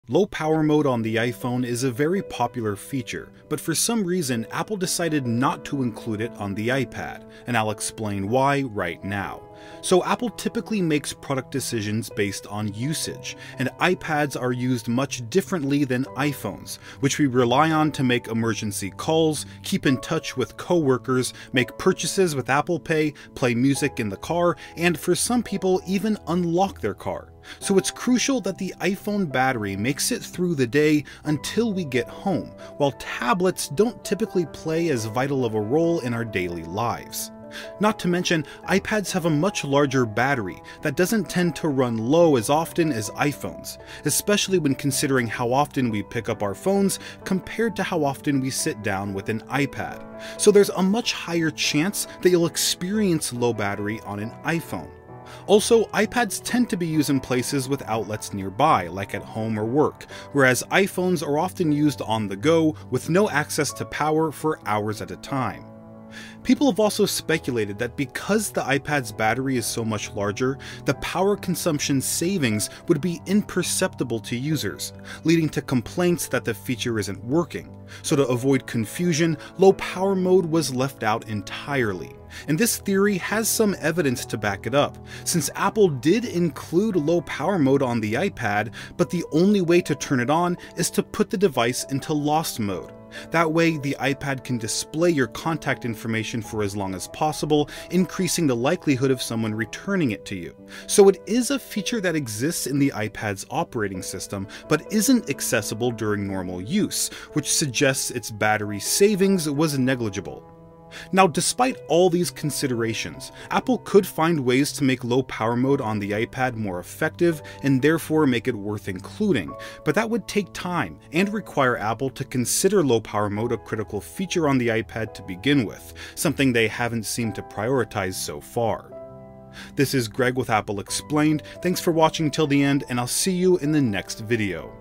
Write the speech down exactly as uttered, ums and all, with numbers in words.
Low power mode on the iPhone is a very popular feature, but for some reason Apple decided not to include it on the iPad, and I'll explain why right now. So Apple typically makes product decisions based on usage, and iPads are used much differently than iPhones, which we rely on to make emergency calls, keep in touch with coworkers, make purchases with Apple Pay, play music in the car, and for some people even unlock their car. So it's crucial that the iPhone battery makes it through the day until we get home, while tablets don't typically play as vital of a role in our daily lives. Not to mention, iPads have a much larger battery that doesn't tend to run low as often as iPhones, especially when considering how often we pick up our phones compared to how often we sit down with an iPad. So there's a much higher chance that you'll experience low battery on an iPhone. Also, iPads tend to be used in places with outlets nearby, like at home or work, whereas iPhones are often used on the go with no access to power for hours at a time. People have also speculated that because the iPad's battery is so much larger, the power consumption savings would be imperceptible to users, leading to complaints that the feature isn't working. So to avoid confusion, low power mode was left out entirely. And this theory has some evidence to back it up, since Apple did include low power mode on the iPad, but the only way to turn it on is to put the device into lost mode. That way, the iPad can display your contact information for as long as possible, increasing the likelihood of someone returning it to you. So it is a feature that exists in the iPad's operating system, but isn't accessible during normal use, which suggests its battery savings was negligible. Now, despite all these considerations, Apple could find ways to make low power mode on the iPad more effective and therefore make it worth including, but that would take time and require Apple to consider low power mode a critical feature on the iPad to begin with, something they haven't seemed to prioritize so far. This is Greg with Apple Explained. Thanks for watching till the end, and I'll see you in the next video.